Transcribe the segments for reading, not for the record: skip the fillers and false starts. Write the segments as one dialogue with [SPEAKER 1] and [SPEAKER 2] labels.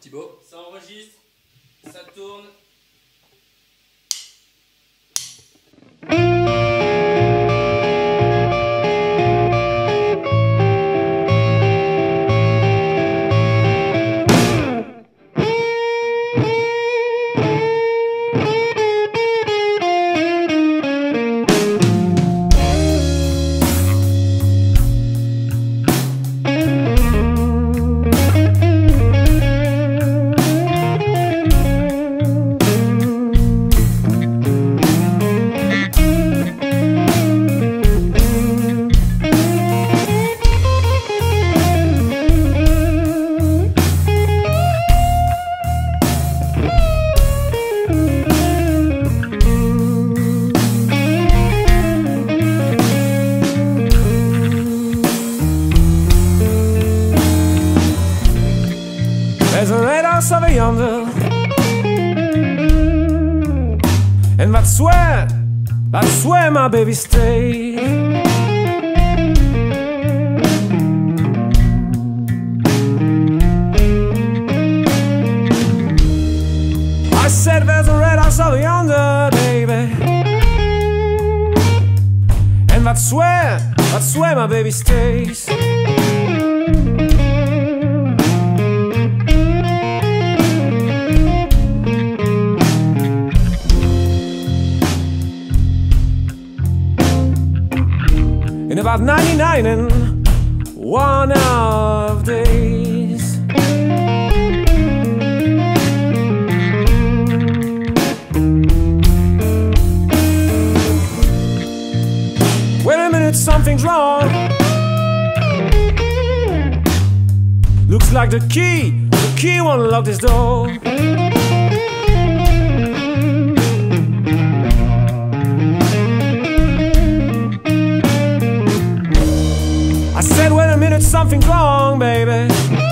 [SPEAKER 1] Thibaut.
[SPEAKER 2] Ça enregistre, ça tourne.
[SPEAKER 3] There's a red house over yonder, and that's where my baby stays. I said there's a red house over yonder, baby, and that's where my baby stays. In about 99 and 1 of days, wait a minute, something's wrong. Looks like the key won't lock this door. I said, wait a minute, something's wrong, baby.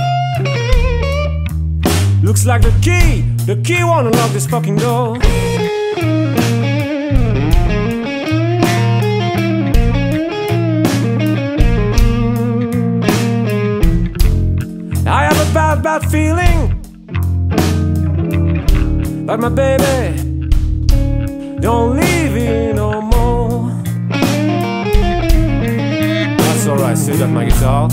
[SPEAKER 3] Looks like the key won't unlock this fucking door. I have a bad feeling that my baby don't leave me no more. That's alright, still got my guitar.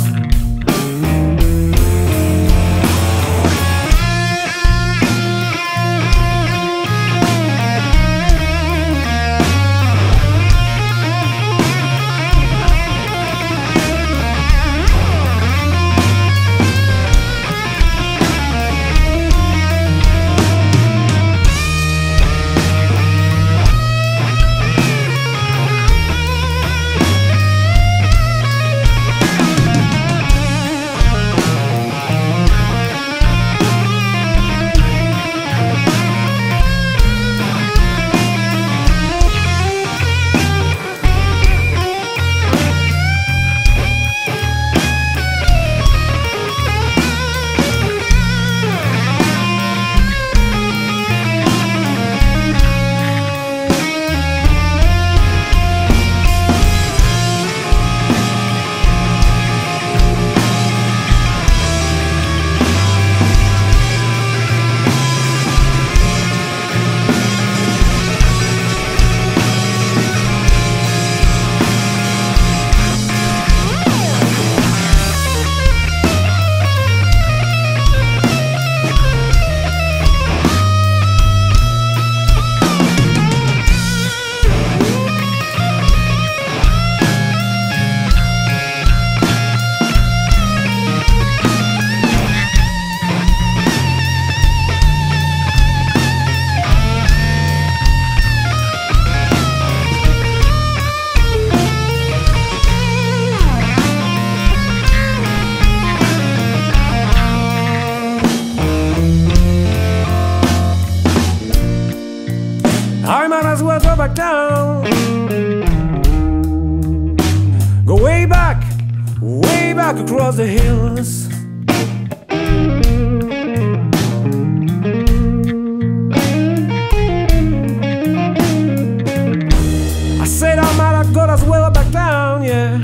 [SPEAKER 3] I might as well go back down. Go way back across the hills. I said I might have got as well back down, yeah.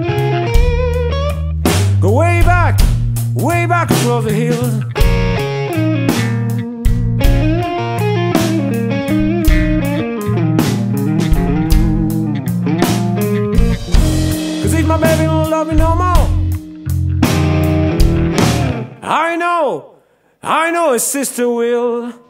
[SPEAKER 3] Go way back across the hills. Cause if my baby don't love me no more, I know his sister will.